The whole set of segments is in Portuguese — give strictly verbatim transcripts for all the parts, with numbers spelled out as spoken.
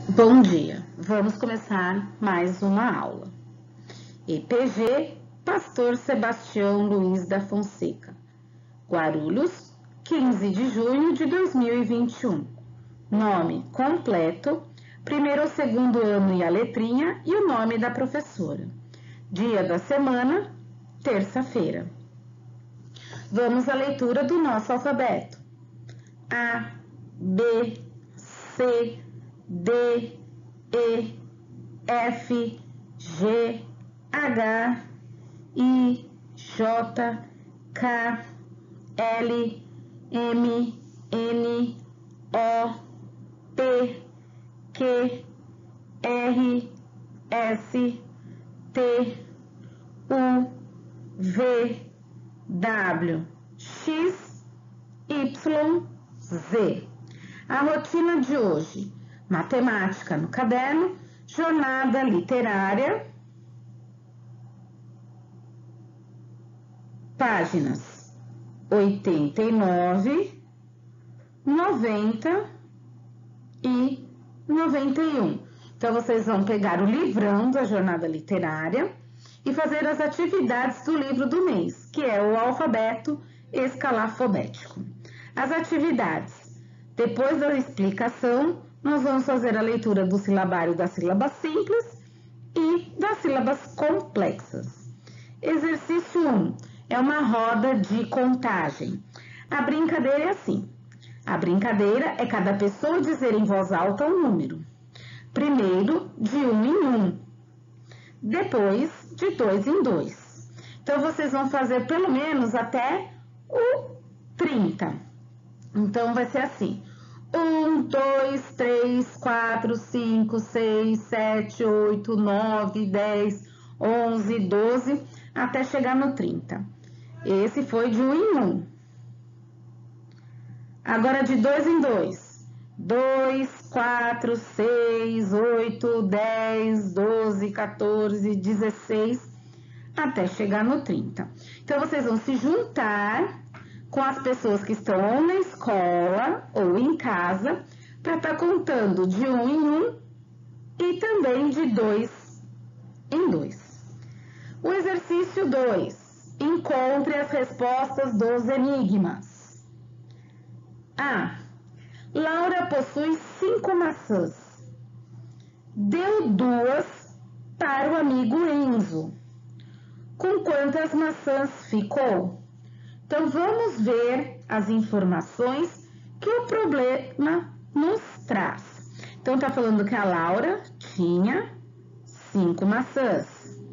Bom dia, vamos começar mais uma aula. E P G, Pastor Sebastião Luiz da Fonseca, Guarulhos, quinze de junho de dois mil e vinte e um. Nome completo, primeiro ou segundo ano e a letrinha e o nome da professora. Dia da semana, terça-feira. Vamos à leitura do nosso alfabeto. A, B, C, D, E, F, G, H, I, J, K, L, M, N, O, P, Q, R, S, T, U, V, W, X, Y, Z. A rotina de hoje: matemática no caderno, jornada literária, páginas oitenta e nove, noventa e noventa e um. Então, vocês vão pegar o livrão da jornada literária e fazer as atividades do livro do mês, que é o alfabeto escalafobético. As atividades: depois da explicação, nós vamos fazer a leitura do silabário das sílabas simples e das sílabas complexas. Exercício um é uma roda de contagem. A brincadeira é assim: a brincadeira é cada pessoa dizer em voz alta um número. Primeiro, de um em um. Depois, de dois em dois. Então, vocês vão fazer pelo menos até o trinta. Então, vai ser assim: um, dois, três, quatro, cinco, seis, sete, oito, nove, dez, onze, doze, até chegar no trinta. Esse foi de um em um. Agora, de dois em dois. dois, quatro, seis, oito, dez, doze, quatorze, dezesseis, até chegar no trinta. Então, vocês vão se juntar com as pessoas que estão ou na escola ou em casa para estar contando de um em um e também de dois em dois. O exercício dois: encontre as respostas dos enigmas. A. Laura possui cinco maçãs. Deu duas para o amigo Enzo. Com quantas maçãs ficou? Então, vamos ver as informações que o problema nos traz. Então, tá falando que a Laura tinha cinco maçãs.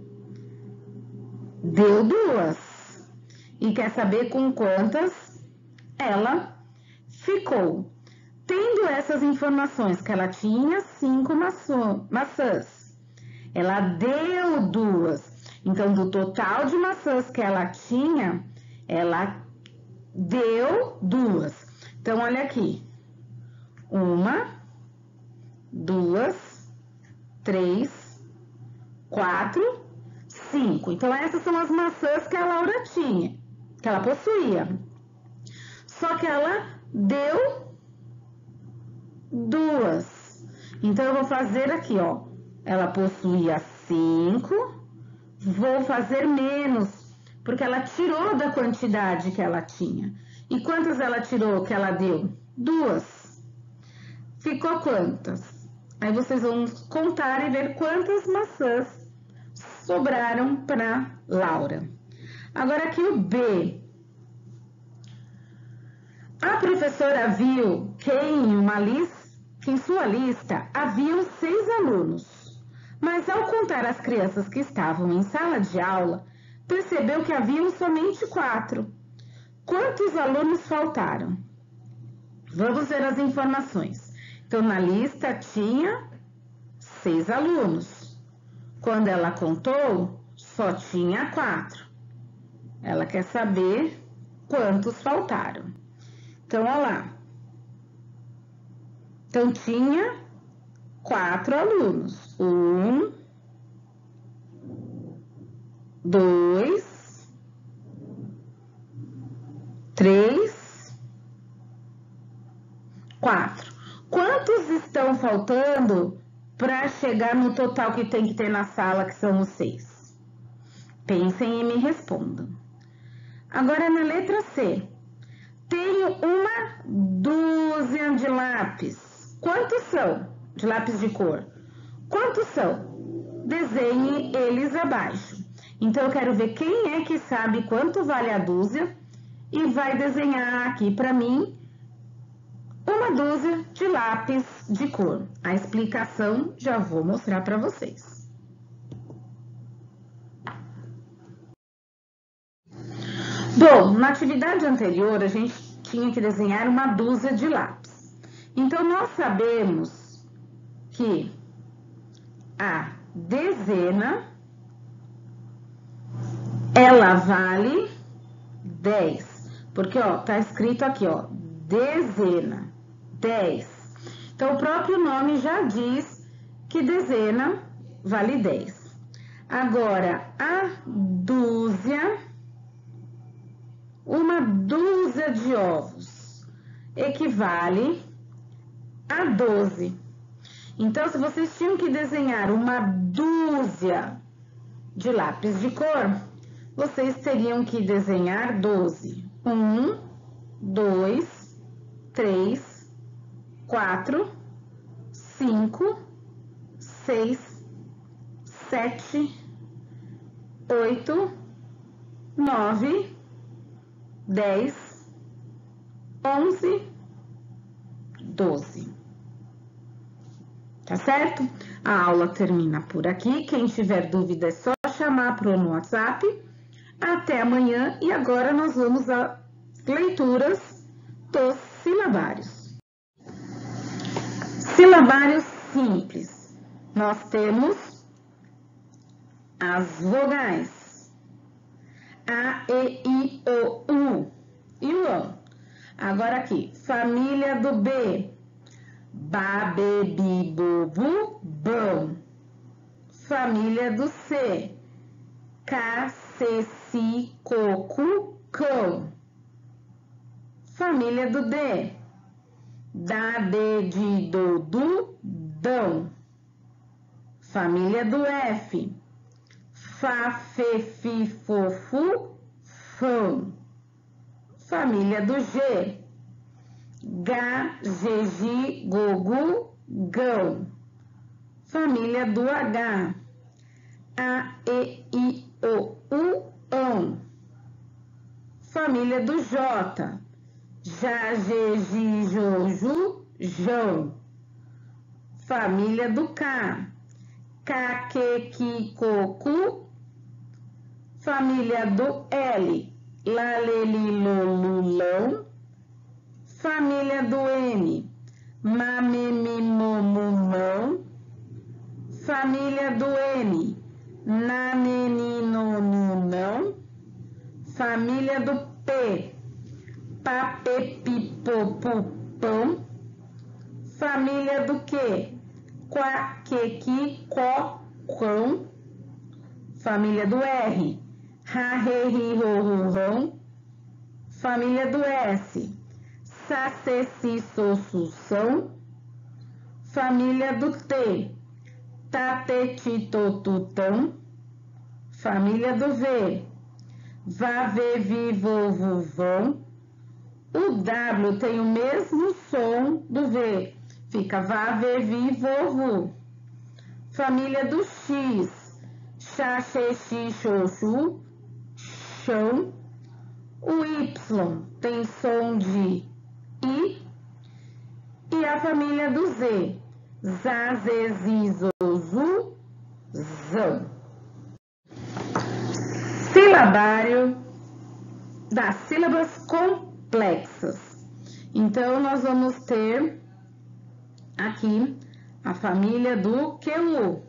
Deu duas. E quer saber com quantas ela ficou. Tendo essas informações que ela tinha cinco maçãs, ela deu duas. Então, do total de maçãs que ela tinha, ela deu duas. Então, olha aqui. Uma, duas, três, quatro, cinco. Então, essas são as maçãs que a Laura tinha, que ela possuía. Só que ela deu duas. Então, eu vou fazer aqui, ó. Ela possuía cinco, vou fazer menos, porque ela tirou da quantidade que ela tinha. E quantas ela tirou que ela deu? Duas. Ficou quantas? Aí vocês vão contar e ver quantas maçãs sobraram para Laura. Agora aqui o B. A professora viu que em uma lista, que em sua lista haviam seis alunos, mas ao contar as crianças que estavam em sala de aula, percebeu que haviam somente quatro. Quantos alunos faltaram? Vamos ver as informações. Então, na lista tinha seis alunos. Quando ela contou, só tinha quatro. Ela quer saber quantos faltaram. Então, olha lá. Então, tinha quatro alunos. Um, dois, três, quatro. Quantos estão faltando para chegar no total que tem que ter na sala, que são os seis? Pensem e me respondam. Agora, na letra C, tenho uma dúzia de lápis. Quantos são? De lápis de cor. Quantos são? Desenhe eles abaixo. Então, eu quero ver quem é que sabe quanto vale a dúzia e vai desenhar aqui para mim uma dúzia de lápis de cor. A explicação já vou mostrar para vocês. Bom, na atividade anterior, a gente tinha que desenhar uma dúzia de lápis. Então, nós sabemos que a dezena, ela vale dez. Porque, ó, tá escrito aqui, ó, dezena, dez. Então, o próprio nome já diz que dezena vale dez. Agora, a dúzia, uma dúzia de ovos equivale a doze. Então, se vocês tinham que desenhar uma dúzia de lápis de cor, vocês teriam que desenhar doze. Um, dois, três, quatro, cinco, seis, sete, oito, nove, dez, onze, doze. Tá certo? A aula termina por aqui. Quem tiver dúvida é só chamar pro no WhatsApp. Até amanhã e agora nós vamos às leituras dos silabários. Silabários simples. Nós temos as vogais A, E, I, O, U e o ão. Agora aqui, família do B. Ba, be, bi, bo, bu, bão. Família do C. Ca, ce, si, co, cu, cão. Família do D. Da, de, di, do, du, dão. Família do F. Fa, fe, fi, fo, fu, fão. Família do G. Ga, ge, gi, go, gu, gão. Família do H. A, E, I, O, U, ão. Família do J. Já, ge, gi, jo, ju, jão. Família do K. Ka, que, ki, ko, ku. Família do L. La, le, li, lo, lu, lão. Família do M. Ma, me, mi, mo, mu, mão. Família do N. Na, ne, ni, no, nu, não. Família do P. Pa, pe, pi, po, pu, pão. Família do Q. Qua, que, ki, có, quão. Família do R. Ra, re, ri, ro, ru, rão. Família do S. Sa, se, si, so, su, são. Família do T. Ta, te, ti, to, tu, tão. Família do V. Va, ve, vi, vo, vu, vão. O W tem o mesmo som do V. Fica va, ve, vi, vo, vu. Família do X. Xa, xe, xi, xo, xu, chão. O Y tem som de I. E a família do Z. Za, ze, zi, zo, zu, zão. Silabário das sílabas complexas. Então, nós vamos ter aqui a família do Q U.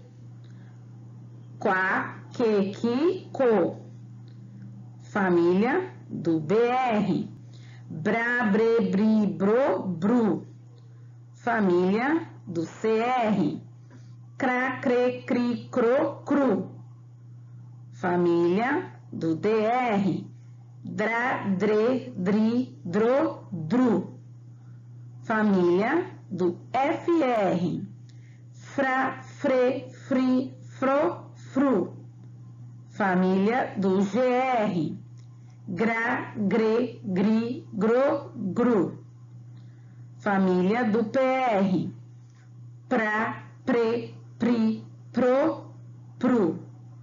Qua, que, ki, co. Família do B R. Bra, bre, bri, bro, bru. Família do C R. Cra, cre, cri, cro, cru. Família do D R. Dra, dre, dri, dro, dru. Família do F R. fra, fre, fri, fro, fru. Família do G R. Gra, gre, gri, gro, gru. Família do P R. Pra, pre, pri, pro, pru.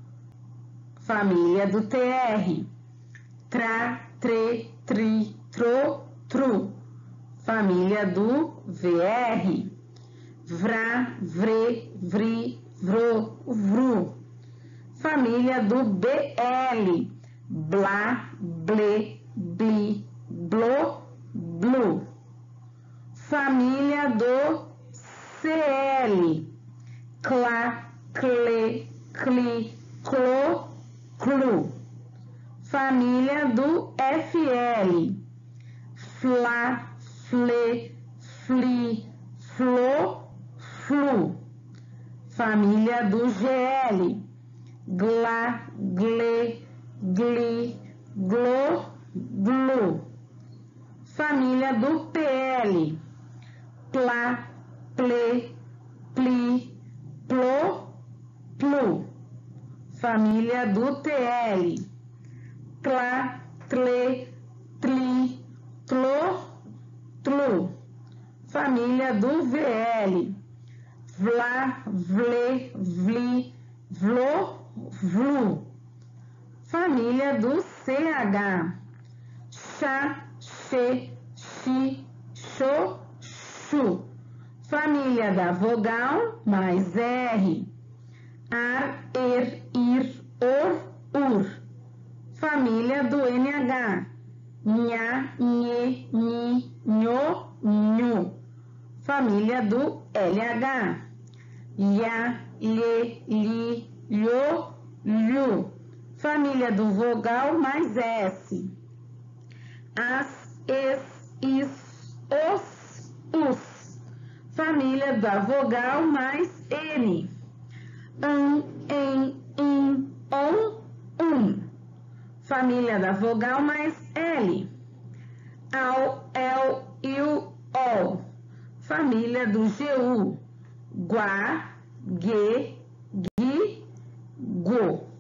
Família do T R. Tra, tre, tri, tro, tru. Família do V R. Vra, vre, vri, vro, vru. Família do B L. Blá, ble, bli, blo, blu. Família do C L. Clá, cle, cli, clo, clu. Família do F L. Flá, fle, fli, flo, flu. Família do G L. Glá, gle, gli, glo, glu. Família do P L. Plá, ple, pli, plo, plu. Família do T L. Clá, tle, tli, tlo, tlu. Família do V L. Vlá, vle, vli, vlo, vlu. Família do C H. Chá, che, chi, cho, chu. Família da vogal mais R. Ar, er, ir, or, ur. Família do N H. Nha, nhe, nhi, nho, nhu. Família do L H. Ya, lhe, li, lho, lhu. Família do vogal mais S. As, es, is, os, us. Família da vogal mais N. An, en, in, on, um. Família da vogal mais L. Au, el, il, ol. Família do G U. Guá, gue, gui, go.